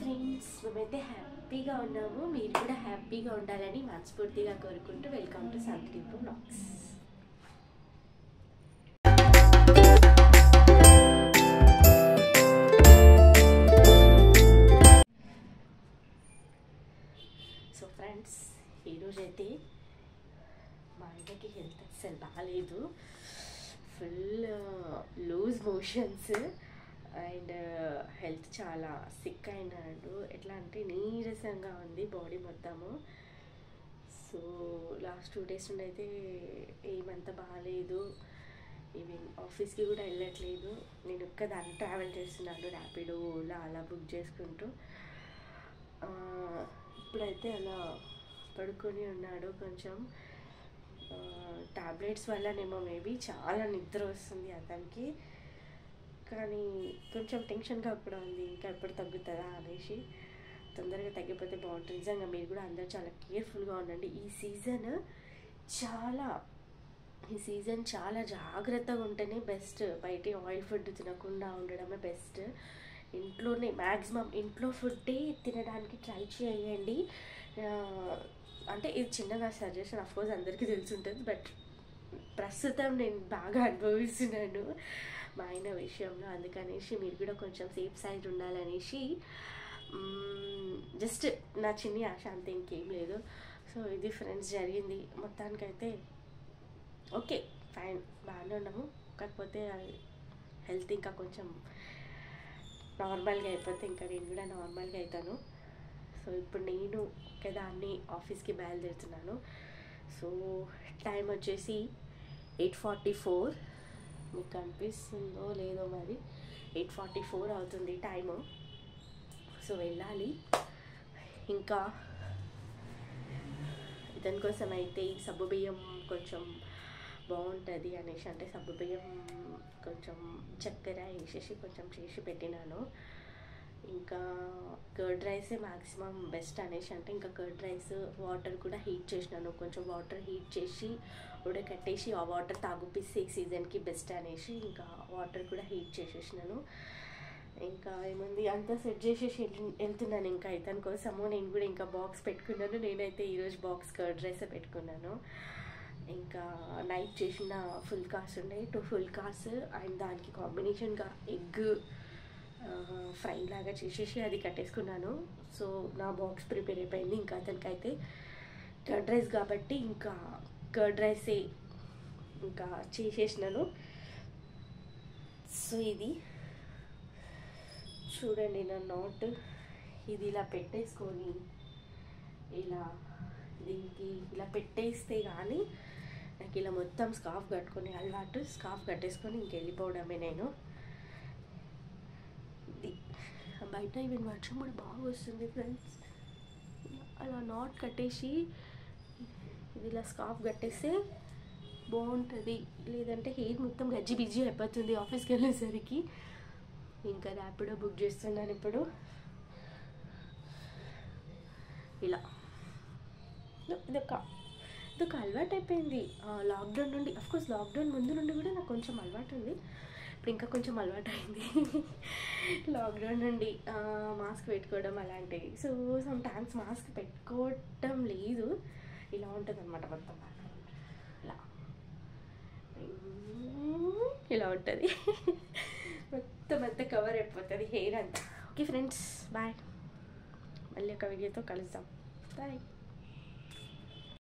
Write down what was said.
Friends, మేమైతే హ్యాపీగా ఉన్నాము. మీరు కూడా హ్యాపీగా ఉండాలని మనస్ఫూర్తిగా కోరుకుంటూ welcome to Santrupti blogs. So friends, ఈరోజైతే మా ఆయనకి హెల్త్ అస్సలు బాగాలేదు. Full loose motions and health చాలా సిక్ అయినాడు. ఎట్లా అంటే నీరసంగా ఉంది బాడీ మొత్తము. సో లాస్ట్ 2 days నుండి అయితే ఏమంత బాగాలేదు. ఈవెన్ ఆఫీస్కి కూడా వెళ్ళట్లేదు. నేను ఒక్కదాన్ని ట్రావెల్ చేస్తున్నాను, ర్యాపిడో ఓలా అలా బుక్ చేసుకుంటూ. ఇప్పుడైతే అలా పడుకొని ఉన్నాడు. కొంచెం టాబ్లెట్స్ వల్లనేమో మేబీ చాలా నిద్ర వస్తుంది అతనికి. కానీ కొంచెం టెన్షన్గా కూడా ఉంది, ఇంకా ఎప్పుడు తగ్గుతుందా అనేసి. తొందరగా తగ్గిపోతే బాగుంటుంది. నిజంగా మీరు కూడా అందరూ చాలా కేర్ఫుల్గా ఉండండి. ఈ సీజన్ చాలా జాగ్రత్తగా ఉంటేనే బెస్ట్. బయట ఆయిల్ ఫుడ్ తినకుండా ఉండడమే బెస్ట్. ఇంట్లోనే మ్యాక్సిమం ఇంట్లో ఫుడ్డే తినడానికి ట్రై చేయండి. అంటే ఇది చిన్నగా సజెషన్, అఫ్కోర్స్ అందరికీ తెలిసి ఉంటుంది, బట్ ప్రస్తుతం నేను బాగా అనుభవిస్తున్నాను మా ఆయన విషయంలో. అందుకనేసి మీరు కూడా కొంచెం సేఫ్ సైడ్ ఉండాలనేసి జస్ట్ నా చిన్ని ఆశ, అంతే, ఇంకేం లేదు. సో ఇది ఫ్రెండ్స్ జరిగింది. మొత్తానికైతే ఓకే, ఫైన్, బాగానే ఉన్నాము. కాకపోతే హెల్త్ ఇంకా కొంచెం నార్మల్గా అయిపోతే ఇంకా నేను కూడా నార్మల్గా అవుతాను. సో ఇప్పుడు నేను ఒకదాన్ని ఆఫీస్కి బయలుదేరుతున్నాను. సో టైం వచ్చేసి 8:44. మీకు కనిపిస్తుందో లేదో మరి, 8:44 అవుతుంది టైము. సో వెళ్ళాలి. ఇంకా ఇతని కోసం అయితే ఈ సగ్గుబియ్యం కొంచెం బాగుంటుంది అనేసి, అంటే సగ్గుబియ్యం కొంచెం చక్కెర వేసేసి కొంచెం చేసి పెట్టినాను. ఇంకా కర్డ్ రైసే మ్యాక్సిమం బెస్ట్ అనేసి, అంటే ఇంకా కర్డ్ రైస్ వాటర్ కూడా హీట్ చేసినాను. కొంచెం వాటర్ హీట్ చేసి ఉడకట్టేసి ఆ వాటర్ తాగుపిస్తే ఈ సీజన్కి బెస్ట్ అనేసి ఇంకా వాటర్ కూడా హీట్ చేసేసినాను. ఇంకా ఏముంది, అంతా సెట్ చేసేసి వెళ్తున్నాను ఇంకా ఇతని కోసము. నేను కూడా ఇంకా బాక్స్ పెట్టుకున్నాను. నేనైతే ఈరోజు బాక్స్ కర్డ్ రైసే పెట్టుకున్నాను. ఇంకా నైట్ చేసిన ఫుల్ కార్స్ ఉన్నాయి, 2 ఫుల్ కార్స్, అండ్ దానికి కాంబినేషన్గా ఎగ్ ఫ్రై లాగా చేసేసి అది కట్టేసుకున్నాను. సో నా బాక్స్ ప్రిపేర్ అయిపోయింది. ఇంకా అతనికైతే కర్డ్ రైస్ కాబట్టి ఇంకా కర్డ్ రైసే ఇంకా చేసేసినాను. సో ఇది చూడండి నా నాట్, ఇది ఇలా పెట్టేసుకొని ఇలా దీనికి ఇలా పెట్టేస్తే కానీ నాకు ఇలా మొత్తం స్కార్ఫ్ కట్టుకొని అలవాటు. స్కార్ఫ్ కట్టేసుకొని ఇంక వెళ్ళిపోవడమే నేను. బయట ఈవెన్ వర్షం కూడా బాగా వస్తుంది ఫ్రెండ్స్. అలా నాట్ కట్టేసి ఇది ఇలా స్కార్ఫ్ కట్టేస్తే బాగుంటుంది. లేదంటే హెయిర్ మొత్తం గజ్జి బిజ్జి అయిపోతుంది ఆఫీస్కి వెళ్ళేసరికి. ఇంకా ర్యాపిడో బుక్ చేస్తున్నాను ఇప్పుడు. ఇలా ఇదొక అలవాటు అయిపోయింది లాక్డౌన్ నుండి. అఫ్కోర్స్ లాక్డౌన్ ముందు నుండి కూడా నాకు కొంచెం అలవాటు ఉంది, ఇప్పుడు ఇంకా కొంచెం అలవాటు అయింది. లాక్డౌన్ నుండి మాస్క్ పెట్టుకోవడం అలాంటివి. సో సమ్ టైమ్స్ మాస్క్ పెట్టుకోవటం లేదు, ఇలా ఉంటుంది అనమాట. మొత్తం ఇలా ఉంటుంది, మొత్తం అంతా కవర్ అయిపోతుంది హెయిర్ అంతా. Okay friends, bye. మళ్ళీ ఒక వీడియోతో కలుద్దాం. బాయ్.